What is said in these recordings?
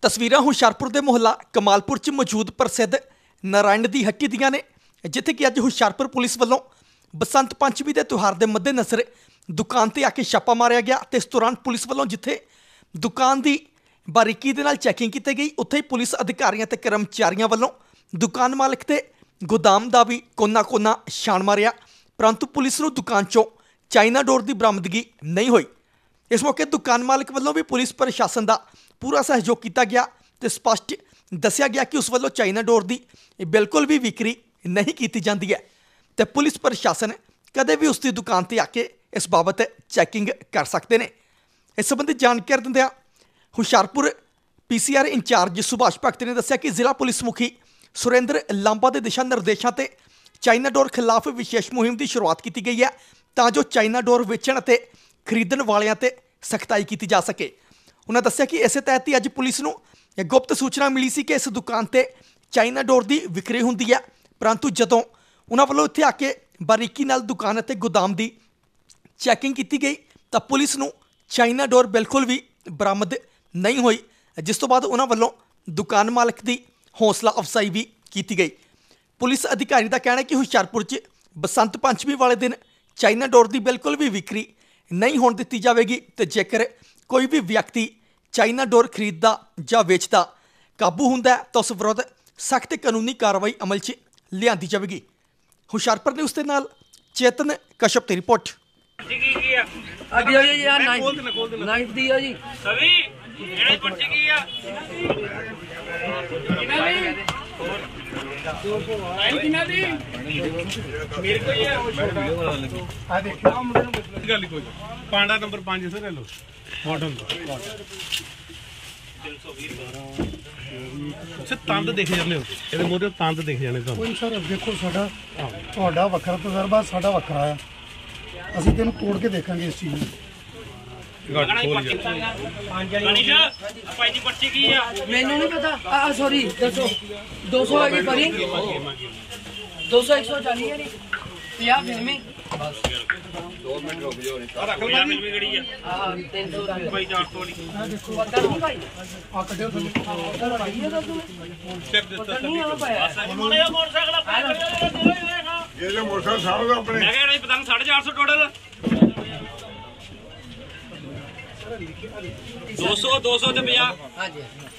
तस्वीरां हुशियारपुर के मुहल्ला कमालपुर च मौजूद प्रसिद्ध नारायण दी हट्टी दियां ने, जिथे कि अज हुशियारपुर पुलिस वालों बसंत पंचमी के त्यौहार के मद्देनज़र दुकान ते आके छापा मारिया गया। तो इस दौरान पुलिस वालों जिथे दुकान की बारीकी दे नाल चैकिंग की गई, उत्थे ही पुलिस अधिकारियों ते कर्मचारियों वालों दुकान मालिक ते गोदाम का भी कोना कोना छाण मारिया, परंतु पुलिस नूं दुकान चों चाइना डोर की बरामदगी नहीं हुई। इस मौके दुकान मालिक वालों भी पुलिस प्रशासन का पूरा सहयोग किया गया तो स्पष्ट दसिया गया कि उस वालों चाइना डोर की बिल्कुल भी विक्री नहीं की जाती है, तो पुलिस प्रशासन कदे भी उसकी दुकान पर आके इस बाबत चैकिंग कर सकते हैं। इस संबंधी जानकारी दिंदियां हुशियारपुर PCR इंचार्ज सुभाष भगत ने दस्सिया कि जिला पुलिस मुखी सुरेंद्र लांबा के दिशा निर्देशों से चाइना डोर खिलाफ विशेष मुहिम की शुरुआत की गई है, तां जो चाइना डोर वेचण ते खरीदण वालियां ते सख्ताई की जा सके। उन्होंने दस्सिया कि इस तहत ही अज पुलिस नूं गुप्त सूचना मिली सी कि इस दुकान ते चाइना डोर की विक्री हुंदी है, परंतु जदों उन्होंने वालों इत्थे आके बारीकी नाल दुकान ते गोदाम की चैकिंग की गई तो पुलिस नूं चाइना डोर बिल्कुल भी बरामद नहीं हुई, जिस तो बाद उन्होंने वालों दुकान मालिक की हौसला अफजाई भी की गई। पुलिस अधिकारी का कहना है कि हुशियारपुर च बसंत पंचमी वाले दिन चाइना डोर की बिल्कुल भी विक्री नहीं होने दी जाएगी, तो जेकर कोई भी व्यक्ति चाइना डोर खरीदता या वेचता काबू हुंदा तो उस विरुद्ध सख्त कानूनी कार्रवाई अमल च लिआंदी जाएगी। हुशियारपुर न्यूज़ के नाल चेतन कश्यप की रिपोर्ट। पांडा नंबर 5 से ले लो मॉडल तंद देख जाने हो मोरे तंद देख जाने कोई सर देखो साडा ਤੁਹਾਡਾ ਵੱਖਰਾ ਤਜਰਬਾ ਸਾਡਾ ਵੱਖਰਾ ਆ, ਅਸੀਂ ਤੈਨੂੰ ਤੋੜ ਕੇ ਦੇਖਾਂਗੇ ਇਸ ਚੀਜ਼ ਨੂੰ। ਮੈਨੂੰ ਨਹੀਂ ਪਤਾ ਸੌਰੀ ਦੱਸੋ 200 ਹੈਗੀ ਪਰੀ 200 140 ਹੈ 50 ਫਿਲਮੀ ਬਸ 2 ਮਿੰਟ ਰੁਕ ਜਾਓ ਰੱਖ ਲਓ ਫਿਲਮੀ ਕਿਹੜੀ ਆ 300 ਭਾਈ 400 ਵਾਲੀ ਦੇਖੋ ਪਤਾ ਨਹੀਂ ਭਾਈ ਆ ਕੱਢਿਓ ਤੁਹਾਨੂੰ ਭਾਈ ਇਹ ਦੱਸੋ ਚੈੱਕ ਦਿੱਤਾ ਨਹੀਂ ਆ ਪਾਇਆ ਮੋਟਰਸਾਈਕਲ ਇਹ ਜੋ ਮੋਟਰਸਾਈਕਲ ਸਾਹਮਣੇ ਆਪਣੇ ਮੈਂ ਕਹਿੰਦਾ ਪਤਾ ਨਹੀਂ 450 ਟੋਟਲ 200 ਤੇ 50 ਹਾਂਜੀ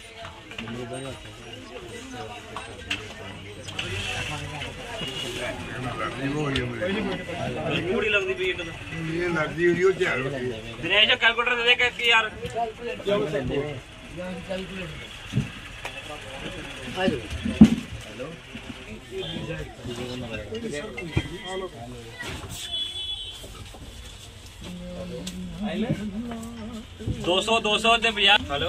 ਪੂਰੀ ਲੱਗਦੀ ਪਈ ਇੱਕ ਇਹ ਲੱਗਦੀ ਵੀਡੀਓ ਚ ਦਿਨੇਸ਼ ਕੈਲਕੂਲੇਟਰ ਦੇ ਦੇ ਕਿ ਯਾਰ ਹੈਲੋ 200 ਤੇ 50 हेलो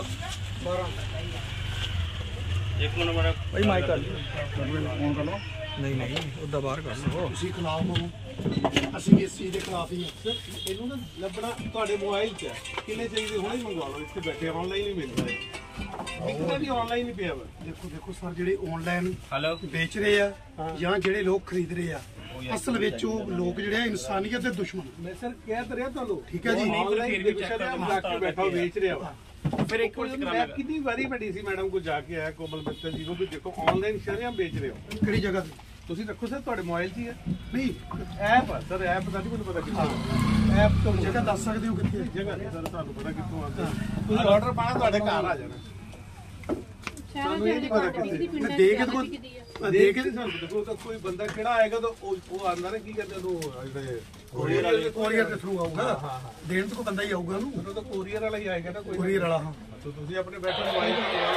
एक मिनट मेरा भाई माइक कर फोन कर लो नहीं उदा बाहर कर लो ਤੁਸੀਂ ਖਿਲਾਫ ਹੋ, ਅਸੀਂ ਇਸ ਚੀਜ਼ ਦੇ ਖਿਲਾਫ ਹੀ ਹਾਂ। ਇਹਨੂੰ ਨਾ ਲੱਭਣਾ ਤੁਹਾਡੇ ਮੋਬਾਈਲ 'ਚ ਕਿੰਨੇ ਚਾਹੀਦੇ ਹੁਣੇ ਮੰਗਵਾ ਲਓ, ਇੱਥੇ ਬੈਠੇ ਆਨਲਾਈਨ ਹੀ ਮਿਲਦਾ ਹੈ। ਇੱਕ ਵੀ ਆਨਲਾਈਨ ਹੀ ਪਿਆ ਵਾ। ਦੇਖੋ ਸਰ ਜਿਹੜੇ ਆਨਲਾਈਨ ਵੇਚ ਰਹੇ ਆ ਜਾਂ ਜਿਹੜੇ ਲੋਕ ਖਰੀਦ ਰਹੇ ਆ, ਅਸਲ ਵਿੱਚ ਉਹ ਲੋਕ ਜਿਹੜੇ ਆ ਇਨਸਾਨੀਅਤ ਦੇ ਦੁਸ਼ਮਣ। ਮੈਂ ਸਰ ਕਹਿ ਤਾਂ ਰਿਹਾ ਤੁਹਾਨੂੰ, ਠੀਕ ਹੈ ਜੀ। ਆਨਲਾਈਨ ਬੈਠਾ ਵੇਚ ਰਿਹਾ ਵਾ। फिर एक मैं कितनी बारी बड़ी सी मैडम को जाके आया कोमल मित्तल जी को भी देखो ऑनलाइन शरियां बेच रहे हो ਕਿਹੜੀ ਜਗ੍ਹਾ ਤੇ ਤੁਸੀਂ ਰੱਖੋ ਸਰ ਤੁਹਾਡੇ ਮੋਬਾਈਲ 'ਚ ਹੀ ਹੈ ਨਹੀਂ ਐਪ ਆ ਸਰ ਐਪ ਦਾ ਨਹੀਂ ਮੈਨੂੰ ਪਤਾ ਕਿੱਥੇ ਐਪ ਤੋਂ ਜਗ੍ਹਾ ਦੱਸ ਸਕਦੇ ਹੋ ਕਿੱਥੇ ਜਗ੍ਹਾ ਨਹੀਂ ਸਰ ਤੁਹਾਨੂੰ ਪਤਾ ਕਿੱਥੋਂ ਆਉਂਦਾ ਤੁਸੀਂ ਆਰਡਰ ਪਾਣਾ ਤੁਹਾਡੇ ਘਰ ਆ ਜਾਣਾ ਸਾਨੂੰ ਇਹ ਨਹੀਂ ਪਤਾ ਕਿੱਥੇ ਮੈਂ ਦੇ ਕੇ ਕੋਈ ਦੇ ਕੇ ਨਹੀਂ ਸਾਨੂੰ ਦੇਖੋ ਤਾਂ ਕੋਈ ਬੰਦਾ ਕਿਹੜਾ ਆਏਗਾ ਤਾਂ ਉਹ ਆਂਦਾ ਨਾ ਕੀ ਕਹਿੰਦੇ ਉਹਨੂੰ ਜਿਹੜੇ ਕੋਰੀਅਰ ਦੇ ਥਰੂ ਆਊਗਾ, ਦੇਣ ਤੋਂ ਕੋਈ ਬੰਦਾ ਹੀ ਆਊਗਾ ਉਹਨੂੰ, ਉਹ ਤਾਂ ਕੋਰੀਅਰ ਵਾਲਾ ਹੀ ਆਏਗਾ ਨਾ ਕੋਈ ਕੋਰੀਅਰ ਵਾਲਾ। ਹਾਂ ਤਾਂ ਤੁਸੀਂ ਆਪਣੇ ਬੈਠੇ ਮੋਬਾਈਲ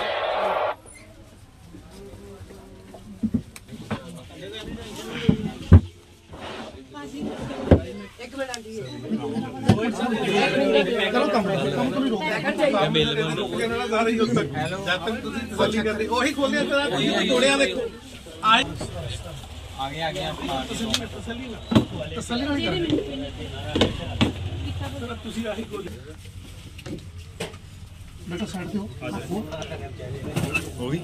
ਇੱਕ ਮਿੰਟ ਆਂਟੀ ਕਰੋ ਕੰਮ ਤੋਂ ਨਹੀਂ ਰੋਕਣਾ ਸਾਰੇ ਹੀ ਉੱਤਰ ਜਦ ਤੱਕ ਤੁਸੀਂ ਤਸੱਲੀ ਕਰਦੇ ਉਹੀ ਖੋਲਿਆ ਤੇਰਾ ਤੁਸੀਂ ਤੋੜਿਆ ਦੇਖੋ आगे ਤਸੱਲੀ ਨਾਲ ਹੀ ਤੁਸੀਂ ਆਹੀ ਖੋਲਿਆ ਬੇਟਾ ਸਾਈਡ ਤੇ ਹੋ ਗਈ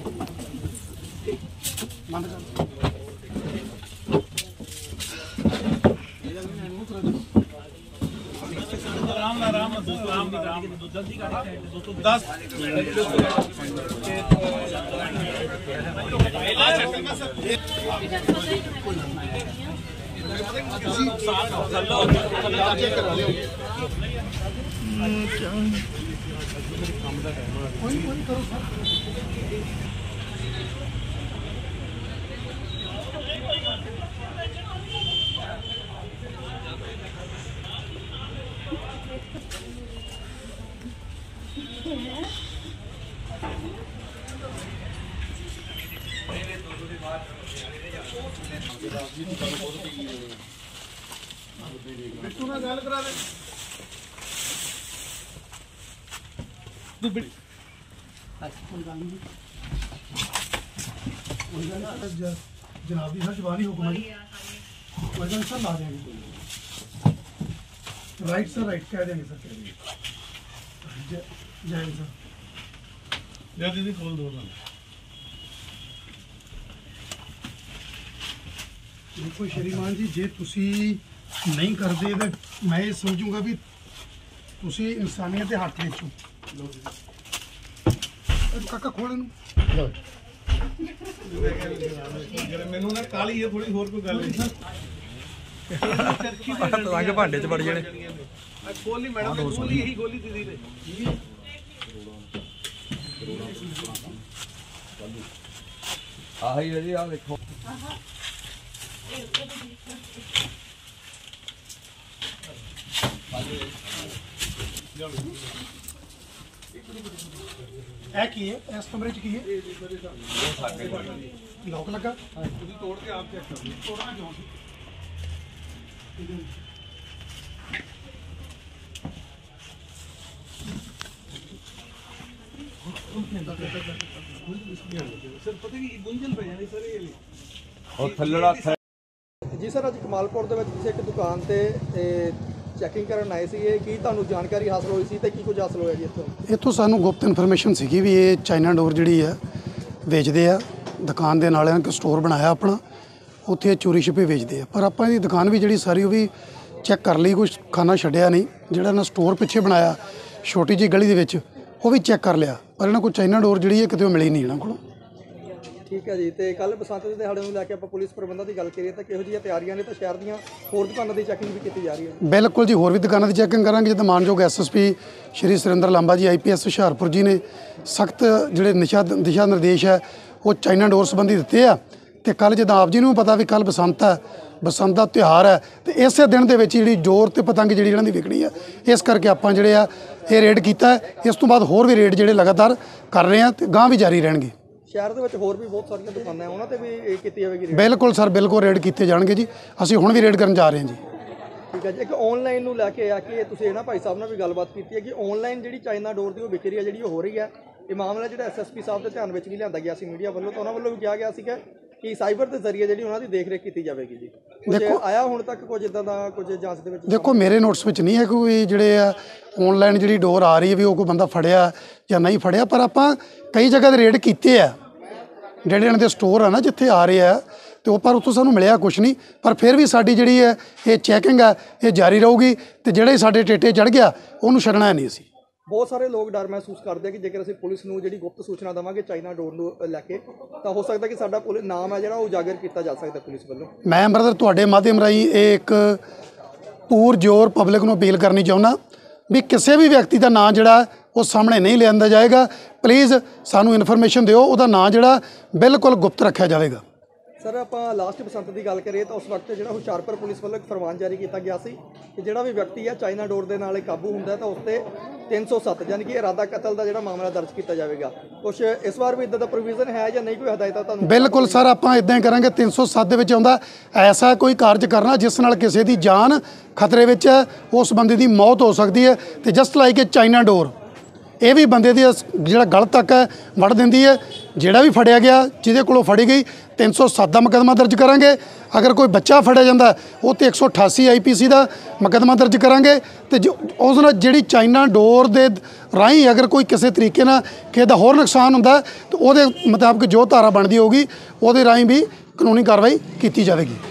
ਮੰਨ ਕਰ राम राम राम जल्दी 10 ਬਿੱਟੂ ਨਾਲ ਗੱਲ ਕਰਾ ਦੇ। जनाब जी सर जवानी हुक्म जी वजन सर ला देंगे राइट सर राइट कह देंगे सर कह देंगे जय सर ਜਾਂ ਦੀਦੀ ਖੋਲ ਦੋ ਨਾ। देखो श्रीमान जी जे तुसी नहीं करते तो मैं ये समझूंगा भी तुसी इंसानियत के हक में काका खोल ਮੈਨੂੰ ਨਾ ਕਾਲੀ ਹੈ ਥੋੜੀ, ਹੋਰ ਕੋਈ ਗੱਲ ਨਹੀਂ। ਰੰਗ ਭਾਂਡੇ 'ਚ ਵੜ ਜਾਣੇ। ਗੋਲੀ ਮੈਡਮ ਨੇ ਗੋਲੀ ਇਹੀ ਗੋਲੀ ਦੀਦੀ ਨੇ। ਆਹੀ ਹੈ ਜੀ, ਆਹ ਦੇਖੋ है की है इस कमरे च की है लॉक लगा ਤੁਸੀਂ ਤੋੜ ਕੇ ਆਪ ਚੈੱਕ ਕਰ ਲਓ। तोड़ना क्यों ਸਰ ਪਤਾ ਕੀ ਗੁੰਝਲ ਪੈ ਜਾਣੀ ਸਰ ਇਹ ਉਹ ਥੱਲੜਾ ਜੀ ਸਰ, ਅੱਜ ਕਮਾਲਪੁਰ ਦੇ ਵਿੱਚ ਤੁਸੀਂ ਇੱਕ ਦੁਕਾਨ ਤੇ ਚੈਕਿੰਗ ਕਰਨ ਆਏ ਸੀਗੇ, ਕੀ ਤੁਹਾਨੂੰ ਜਾਣਕਾਰੀ ਹਾਸਲ ਹੋਈ ਸੀ ਤੇ ਕੀ ਕੁਝ ਹਾਸਲ ਹੋਇਆ ਜੀ ਇੱਥੋਂ? ਇੱਥੋਂ ਸਾਨੂੰ ਗੁਪਤ ਇਨਫੋਰਮੇਸ਼ਨ ਸੀਗੀ ਵੀ ਇਹ ਚਾਈਨਾ ਡੋਰ ਜਿਹੜੀ ਆ ਵੇਚਦੇ ਆ, ਦੁਕਾਨ ਦੇ ਨਾਲ ਇਹਨਾਂ ਨੇ ਸਟੋਰ ਬਣਾਇਆ ਆਪਣਾ, ਉੱਥੇ ਚੋਰੀ ਛਿਪੇ ਵੇਚਦੇ ਆ। ਪਰ ਆਪਾਂ ਇਹਦੀ ਦੁਕਾਨ ਵੀ ਜਿਹੜੀ ਸਾਰੀ ਉਹ ਵੀ ਚੈੱਕ ਕਰ ਲਈ, ਕੁਝ ਖਾਨਾ ਛੱਡਿਆ ਨਹੀਂ। ਜਿਹੜਾ ਇਹਨਾਂ ਸਟੋਰ ਪਿੱਛੇ ਬਣਾਇਆ ਛੋਟੀ ਜਿਹੀ ਗਲੀ ਦੇ ਵਿੱਚ, ਉਹ ਵੀ ਚੈੱਕ ਕਰ ਲਿਆ, ਪਰ ਇਹਨਾਂ ਕੋਲ ਚਾਈਨਾ ਡੋਰ ਜਿਹੜੀ ਹੈ ਕਿਤੇ ਉਹ ਮਿਲੀ ਨਹੀਂ ਇਹਨਾਂ ਕੋਲੋਂ। ਠੀਕ ਹੈ ਜੀ। ਤੇ ਕੱਲ ਬਸੰਤ ਦੇ ਦਿਹਾੜੇ ਨੂੰ ਲੈ ਕੇ ਆਪਾਂ ਪੁਲਿਸ ਪ੍ਰਬੰਧਾਂ ਦੀ ਗੱਲ ਕਰੀਏ ਤਾਂ ਕਿਹੋ ਜਿਹੀਆਂ ਤਿਆਰੀਆਂ ਨੇ, ਤਾਂ ਸ਼ਹਿਰ ਦੀਆਂ ਹੋਰ ਦੁਕਾਨਾਂ ਦੀ ਚੈਕਿੰਗ ਵੀ ਕੀਤੀ ਜਾ ਰਹੀ ਹੈ? ਬਿਲਕੁਲ ਜੀ, ਹੋਰ ਵੀ ਦੁਕਾਨਾਂ ਦੀ ਚੈਕਿੰਗ ਕਰਾਂਗੇ। ਜਿੱਦਾਂ ਮਾਨਯੋਗ ਐਸਐਸਪੀ ਸ਼੍ਰੀ ਸੁਰਿੰਦਰ ਲਾਂਬਾ ਜੀ IPS ਹੁਸ਼ਿਆਰਪੁਰ ਜੀ ਨੇ ਸਖਤ ਜਿਹੜੇ ਦਿਸ਼ਾ ਨਿਰਦੇਸ਼ ਹੈ ਉਹ ਚਾਈਨਾ ਡੋਰ ਸੰਬੰਧੀ ਦਿੱਤੇ ਆ। ਤੇ ਕੱਲ ਜਿੱਦਾਂ ਆਪ ਜੀ ਨੂੰ ਪਤਾ ਵੀ ਕੱਲ ਬਸੰਤ ਹੈ, ਬਸੰਤ ਦਾ ਤਿਉਹਾਰ ਹੈ, ਤੇ ਇਸੇ ਦਿਨ ਦੇ ਵਿੱਚ ਜਿਹੜੀ ਡੋਰ ਤੇ ਪਤੰਗ ਜਿਹੜੀ ਇਹਨਾਂ ਦੀ ਵਿਕਣੀ ਆ, ਇਸ ਕਰਕੇ ਆਪਾਂ ਜਿਹੜੇ ਆ ਇਹ ਰੇਡ ਕੀਤਾ ਹੈ। ਇਸ ਤੋਂ ਬਾਅਦ ਹੋਰ ਵੀ ਰੇਡ ਜਿਹੜੇ ਲਗਾਤਾਰ ਕਰ ਰਹੇ ਆ ਤੇ ਗਾਂ ਵੀ ਜਾਰੀ ਰਹਿਣਗੇ। ਸ਼ਹਿਰ ਦੇ ਵਿੱਚ ਹੋਰ ਵੀ ਬਹੁਤ ਸਾਰੀਆਂ ਦੁਕਾਨਾਂ, ਉਹਨਾਂ ਤੇ ਵੀ ਇਹ ਕੀਤੀ ਜਾਵੇਗੀ? ਬਿਲਕੁਲ ਸਰ, ਬਿਲਕੁਲ ਰੇਡ ਕੀਤੇ ਜਾਣਗੇ ਜੀ। ਅਸੀਂ ਹੁਣ ਵੀ ਰੇਡ ਕਰਨ ਜਾ ਰਹੇ ਹਾਂ ਜੀ। ਠੀਕ ਹੈ ਜੀ। ਇੱਕ ਆਨਲਾਈਨ ਨੂੰ ਲੈ ਕੇ ਆ ਕਿ ਤੁਸੀਂ ਇਹਨਾਂ ਭਾਈ ਸਾਹਿਬ ਨਾਲ ਵੀ ਗੱਲਬਾਤ ਕੀਤੀ ਹੈ ਕਿ ਆਨਲਾਈਨ ਜਿਹੜੀ ਚਾਈਨਾ ਡੋਰ ਦੀ ਉਹ ਵਿਕਰੀ ਹੈ ਜਿਹੜੀ ਉਹ ਹੋ ਰਹੀ ਹੈ। ਇਹ ਮਾਮਲਾ ਜਿਹੜਾ SSP ਸਾਹਿਬ ਦੇ ਧਿਆਨ ਵਿੱਚ ਵੀ ਲਿਆਂਦਾ ਗਿਆ ਸੀ ਮੀਡੀਆ ਵੱਲੋਂ, ਤਾਂ ਉਹਨਾਂ ਵੱਲੋਂ ਵੀ ਕਿਹਾ ਗਿਆ ਸੀਗਾ ਕਿ ਸਾਈਬਰ ਦੇ ਜ਼ਰੀਏ ਜਿਹੜੀ ਉਹਨਾਂ ਦੀ ਦੇਖ-ਰੇਖ ਕੀਤੀ ਜਾਵੇਗੀ ਜੀ। ਕੁਝ ਆਇਆ ਹੁਣ ਤੱਕ ਕੁਝ ਇਦਾਂ ਦਾ ਕੁਝ ਜਾਂਚ ਦੇ ਵਿੱਚ? ਦੇਖੋ, ਮੇਰੇ ਨੋਟਸ ਵਿੱਚ ਨਹੀਂ ਹੈ ਕੋਈ ਜਿਹੜੇ ਆ ਆਨਲਾਈਨ ਜਿਹੜੀ ਡੋਰ ਆ ਰਹੀ ਹੈ ਵੀ ਉਹ ਕੋਈ ਬੰਦਾ ਫੜਿਆ ਜਾਂ ਨਹੀਂ ਫੜਿਆ, ਪਰ ਆਪਾਂ ਕਈ ਜਗ੍ਹਾ ਤੇ ਰੇਡ ਕੀਤੇ ਆ ਜਿਹੜੇ ਇਹਨਾਂ ਦੇ ਸਟੋਰ ਆ ਨਾ ਜਿੱਥੇ ਆ ਰਹੇ ਆ, ਤੇ ਉਹ ਪਰ ਉੱਥੋਂ ਸਾਨੂੰ ਮਿਲਿਆ ਕੁਛ ਨਹੀਂ। ਪਰ ਫਿਰ ਵੀ ਸਾਡੀ ਜਿਹੜੀ ਹੈ ਇਹ ਚੈਕਿੰਗ ਹੈ ਇਹ ਜਾਰੀ ਰਹੂਗੀ, ਤੇ ਜਿਹੜੇ ਸਾਡੇ ਟੇਟੇ ਚੜ੍ਹ ਗਿਆ ਉਹਨੂੰ ਛੱਡਣਾ ਨਹੀਂ ਅਸੀਂ। ਬਹੁਤ ਸਾਰੇ ਲੋਕ ਡਰ ਮਹਿਸੂਸ ਕਰਦੇ ਆ ਕਿ ਜੇਕਰ ਅਸੀਂ ਪੁਲਿਸ ਨੂੰ ਜਿਹੜੀ ਗੁਪਤ ਸੂਚਨਾ ਦੇਵਾਂਗੇ ਚਾਈਨਾ ਡੋਰ ਨੂੰ ਲੈ ਕੇ, ਤਾਂ ਹੋ ਸਕਦਾ ਕਿ ਸਾਡਾ ਨਾਮ ਹੈ ਜਿਹੜਾ ਉਹ ਉਜਾਗਰ ਕੀਤਾ ਜਾ ਸਕਦਾ ਪੁਲਿਸ ਵੱਲੋਂ। ਮੈਂ ਬ੍ਰਦਰ ਤੁਹਾਡੇ ਮਾਧਿਅਮ ਰਾਹੀਂ ਇਹ ਇੱਕ ਪੂਰਜ਼ੋਰ ਪਬਲਿਕ ਨੂੰ ਅਪੀਲ ਕਰਨੀ ਚਾਹੁੰਦਾ ਵੀ ਕਿਸੇ ਵੀ ਵਿਅਕਤੀ ਦਾ ਨਾਂ ਜਿਹੜਾ ਉਹ ਸਾਹਮਣੇ ਨਹੀਂ ਲਿਆਂਦਾ ਜਾਏਗਾ। ਪਲੀਜ਼ ਸਾਨੂੰ ਇਨਫੋਰਮੇਸ਼ਨ ਦਿਓ, ਉਹਦਾ ਨਾਂ ਜਿਹੜਾ ਬਿਲਕੁਲ ਗੁਪਤ ਰੱਖਿਆ ਜਾਵੇਗਾ। ਸਰ, ਆਪਾਂ ਲਾਸਟ ਬਸੰਤ ਦੀ ਗੱਲ ਕਰੀਏ ਤਾਂ ਉਸ ਵਕਤ ਜਿਹੜਾ ਹੁਸ਼ਿਆਰਪੁਰ ਪੁਲਿਸ ਵੱਲੋਂ ਇੱਕ ਫਰਮਾਨ ਜਾਰੀ ਕੀਤਾ ਗਿਆ ਸੀ ਕਿ ਜਿਹੜਾ ਵੀ ਵਿਅਕਤੀ ਹੈ ਚਾਈਨਾ ਡੋਰ ਦੇ ਨਾਲ ਕਾਬੂ ਹੁੰਦਾ ਤਾਂ ਉਸ ਤੇ 307 ਯਾਨੀ ਕਿ ਇਰਾਦਾ ਕਤਲ ਦਾ ਜਿਹੜਾ ਮਾਮਲਾ ਦਰਜ ਕੀਤਾ ਜਾਵੇਗਾ। ਕੁਛ ਇਸ ਵਾਰ ਵੀ ਇਦਾਂ ਦਾ ਪ੍ਰੋਵੀਜ਼ਨ ਹੈ ਜਾਂ ਨਹੀਂ, ਕੋਈ ਹਦਾਇਤਾਂ ਤੁਹਾਨੂੰ? ਬਿਲਕੁਲ ਸਰ, ਆਪਾਂ ਇਦਾਂ ਹੀ ਕਰਾਂਗੇ। 307 ਦੇ ਵਿੱਚ ਆਉਂਦਾ ਐਸਾ ਕੋਈ ਕਾਰਜ ਕਰਨਾ ਜਿਸ ਨਾਲ ਕਿਸੇ ਦੀ ਜਾਨ ਖਤਰੇ ਵਿੱਚ ਹੈ, ਉਸ ਬੰਦੇ ਦੀ ਮੌਤ ਹੋ ਸਕਦੀ ਹੈ। ਤੇ ਜਸਟ ਲਾਈਕ ਇਹ ਚਾਈਨਾ ਡੋਰ ਇਹ ਵੀ ਬੰਦੇ ਦੀ ਜਿਹੜਾ ਗਲ ਤੱਕ ਹੈ ਵੜ ਦਿੰਦੀ ਹੈ। ਜਿਹੜਾ ਵੀ ਫੜਿਆ ਗਿਆ, ਜਿਹਦੇ ਕੋਲੋਂ ਫੜੀ ਗਈ, 307 ਦਾ ਮੁਕੱਦਮਾ ਦਰਜ ਕਰਾਂਗੇ। ਅਗਰ ਕੋਈ ਬੱਚਾ ਫੜਿਆ ਜਾਂਦਾ ਉਹ ਤੇ 188 IPC ਦਾ ਮੁਕੱਦਮਾ ਦਰਜ ਕਰਾਂਗੇ। ਤੇ ਉਸ ਨਾਲ ਜਿਹੜੀ ਚਾਈਨਾ ਡੋਰ ਦੇ ਰਾਹੀਂ ਅਗਰ ਕੋਈ ਕਿਸੇ ਤਰੀਕੇ ਨਾਲ ਕਿਸੇ ਦਾ ਹੋਰ ਨੁਕਸਾਨ ਹੁੰਦਾ ਤਾਂ ਉਹਦੇ ਮੁਤਾਬਕ ਜੋ ਧਾਰਾ ਬਣਦੀ ਹੋਊਗੀ ਉਹਦੇ ਰਾਹੀਂ ਵੀ ਕਾਨੂੰਨੀ ਕਾਰਵਾਈ ਕੀਤੀ ਜਾਵੇਗੀ।